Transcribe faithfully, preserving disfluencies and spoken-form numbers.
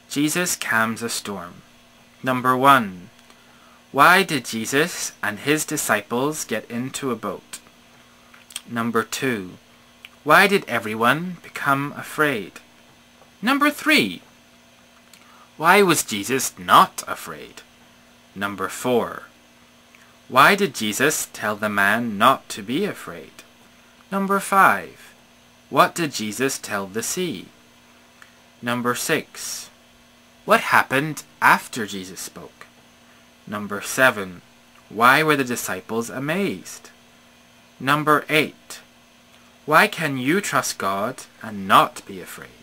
Jesus calms a storm. Number one. Why did Jesus and his disciples get into a boat? Number two. Why did everyone become afraid? Number three. Why was Jesus not afraid? Number four. Why did Jesus tell the man not to be afraid? Number five. What did Jesus tell the sea? Number six. What happened after Jesus spoke? Number seven. Why were the disciples amazed? Number eight. Why can you trust God and not be afraid?